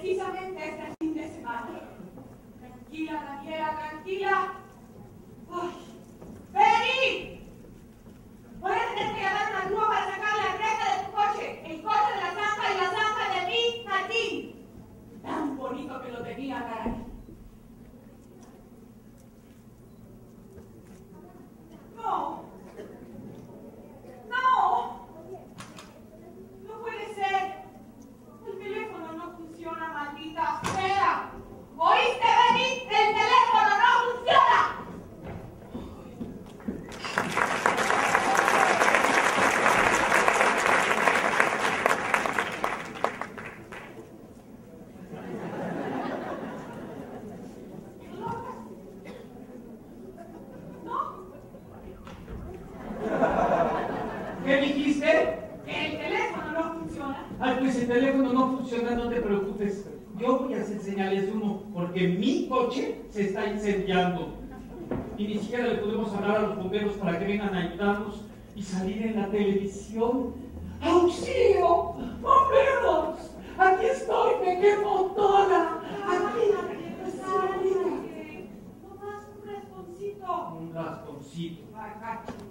precisamente este fin de semana. Tranquila, Daniela, tranquila. ¡Ay! ¡Benny! Voy a tener que llamar una grúa para sacar la reja de tu coche, el coche de la zanja y la zanja de mi jardín. Tan bonito que lo tenía, caray. No. No. No puede ser. El teléfono no funciona, maldita sea. ¿Oíste, Benny? El teléfono no funciona. ¿Qué dijiste? Que el teléfono no funciona. Ay, pues el teléfono no funciona, no te preocupes. Yo voy a hacer señales de humo porque mi coche se está incendiando. Y ni siquiera le podemos hablar a los bomberos para que vengan a ayudarnos y salir en la televisión. ¡Auxilio! ¡Bomberos! ¡Aquí estoy! ¡Me quemo toda! ¡Aquí! No más un rasponcito. Un rasponcito. Ay,